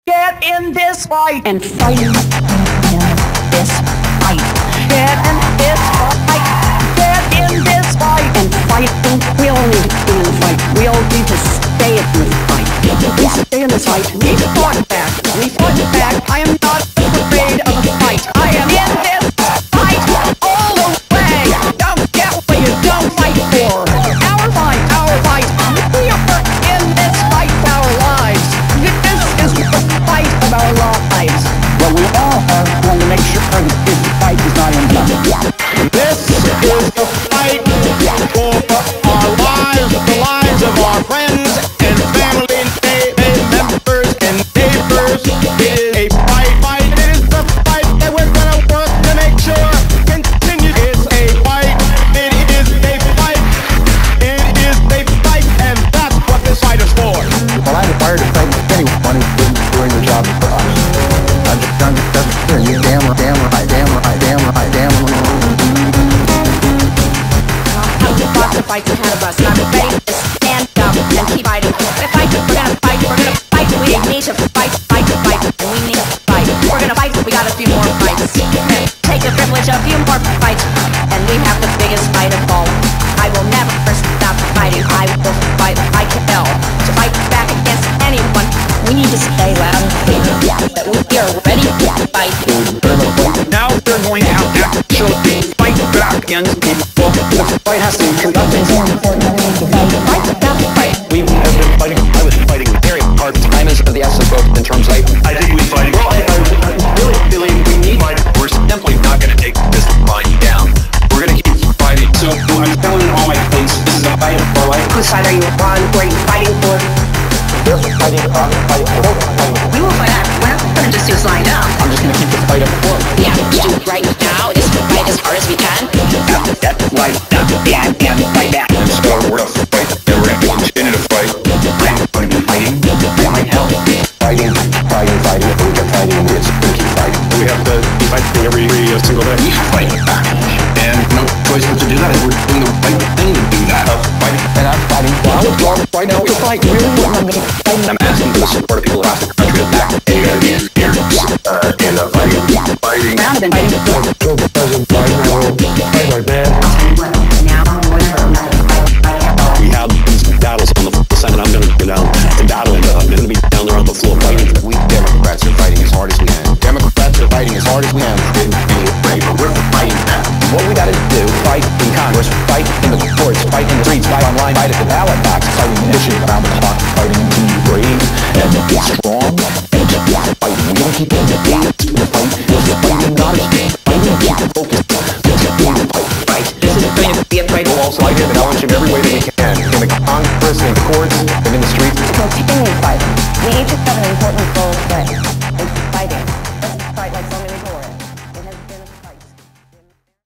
Get in this fight and fight in this fight. Get in this fight. Get in this fight and fight. We all need to be in the fight. We all need to stay in the fight. We stay in this fight. We fought back. We fought back. I am not afraid of a fight. I am in this fight all the way. Don't get what you don't fight for. Our fight, our fight. We are in this fight for our lives. This is the fight of our lives. Well, we all are going to make sure this fight is not in vain. This is the fight for our lives, the lives of our friends and family, members and neighbors. It is a fight. It is the fight that we're gonna work to make sure continues. It's a fight. It is a fight. It is a fight, and that's what this fight is for. Well, I'm fired to fight anyone who's doing the job for us. I'm just here. You damn right. The fight's ahead of us, and I'm ready to stand up and keep fighting. We're gonna fight, we need to fight, and we need to fight. We're gonna fight, we got a few more fights. Take the privilege of a few more fights, and we have the biggest fight of all. I will never stop fighting, I will fight, I kill. To fight back against anyone, we need to stay loud and clear that we are ready to fight. Now we're going to have to actually fight back against people. The fight has to be conducted. It's more important than we need to fight. We have been fighting. I was fighting very hard. Time is of the essence both in terms of I think we fighting. Well, I'm really feeling we need fight. We're simply not going to take this fight down. We're going to keep fighting. So I'm telling all my friends, this is a fight for life. Whose side are you on? Who are you fighting for? They're fighting. We will fight out. We're not going to just do lying down. I'm just going to keep the fight up front. We have to do right now is fight as hard as we can. That's why and fight back. And so we're going to fight. And we're going to continue to fight. I'm going to be fighting. I might help. Fighting. If we get fighting, it's going to keep fighting. We have to be fighting every single day. We fight back. And no choice but to do that. We're doing the right thing to do that. Fighting. And I'm fighting. Well, I would love right now to fight. Really what I'm going to fight. I'm asking for the support of people across the country to back in the fighting. Round and fighting. President Biden, I will fight like that. We have these battles on the Senate. I'm going to go down to battle, and I'm going to be down there on the floor fighting. We Democrats are fighting as hard as we can. Democrats are fighting as hard as we can. We're fighting now. What we got to do, fight in Congress, fight in the courts, fight in the streets, fight online, fight at the ballot box, fighting mission around the clock, fighting to be brave and be strong and to fight. We don't keep in the fight. We're fighting not as fighting, keep focused. Fight. This is going to be a fight. We'll also fight in knowledge in every way that we can. In the Congress, in the courts, and in the streets. To continue fighting, we each have an important role to play.